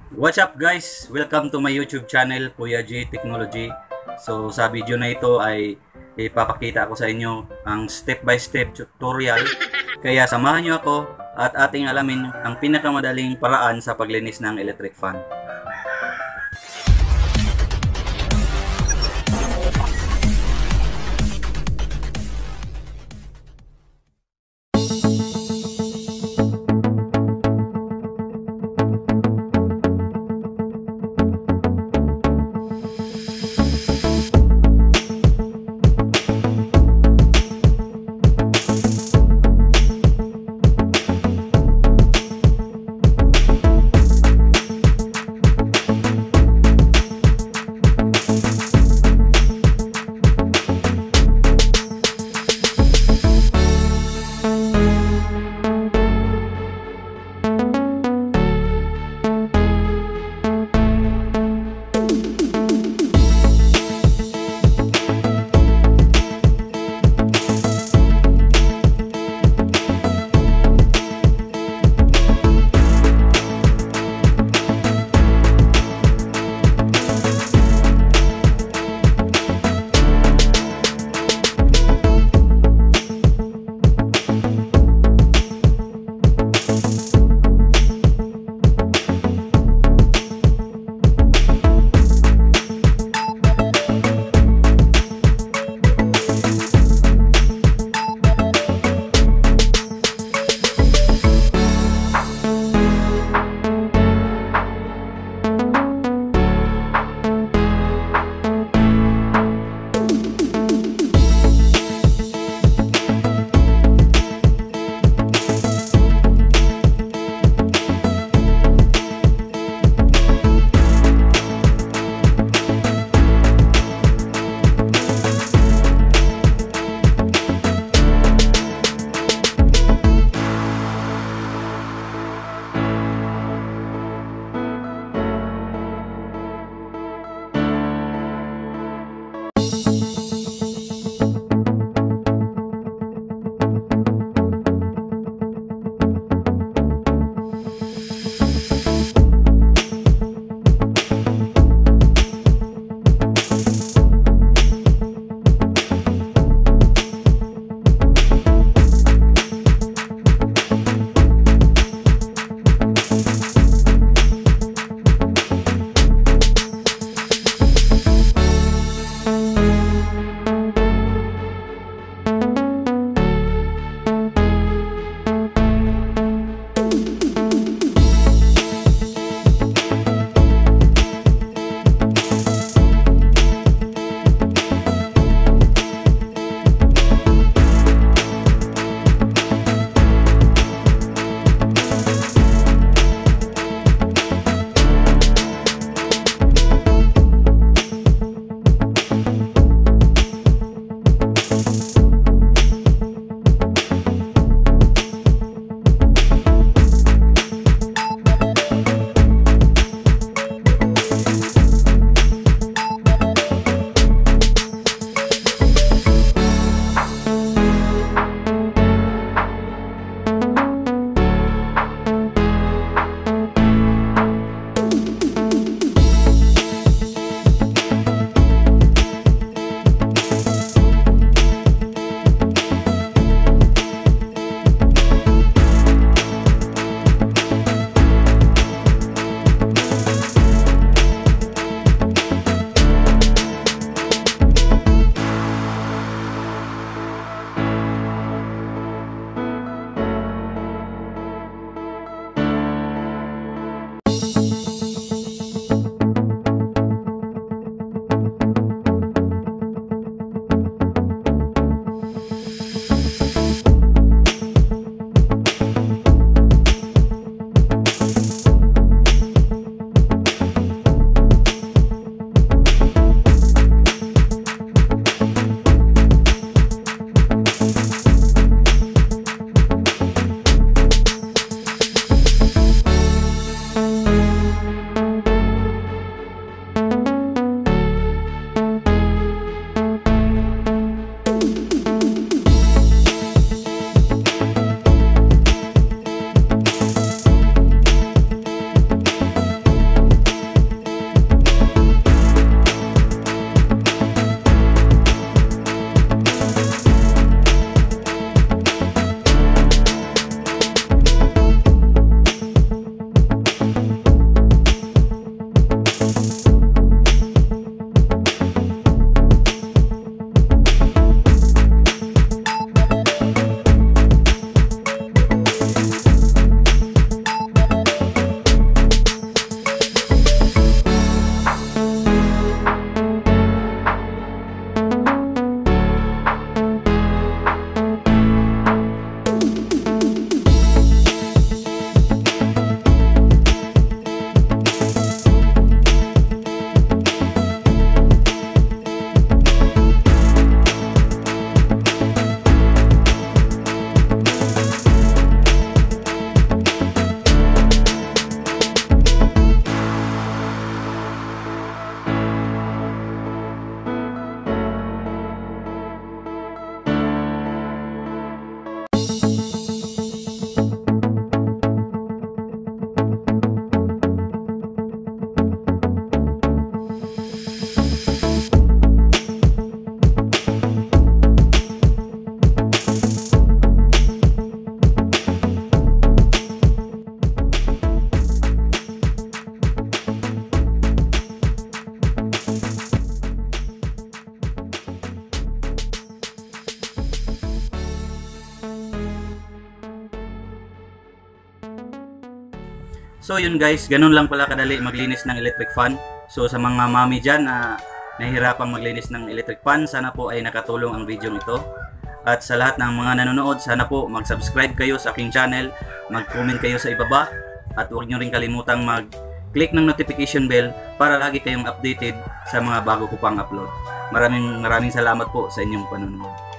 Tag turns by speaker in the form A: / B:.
A: What's up guys? Welcome to my YouTube channel, Kuya G Technology. So sa video na ito ay ipapakita ko sa inyo ang step by step tutorial. Kaya samahan nyo ako at ating alamin ang pinakamadaling paraan sa paglinis ng electric fan. So yun guys, ganun lang pala kadali maglinis ng electric fan. So sa mga mami dyan na nahihirapang maglinis ng electric fan, sana po ay nakatulong ang video ito. At sa lahat ng mga nanonood, sana po mag-subscribe kayo sa aking channel, mag-comment kayo sa ibaba, at huwag nyo rin kalimutang mag-click ng notification bell para lagi kayong updated sa mga bago ko pang upload. Maraming salamat po sa inyong panonood.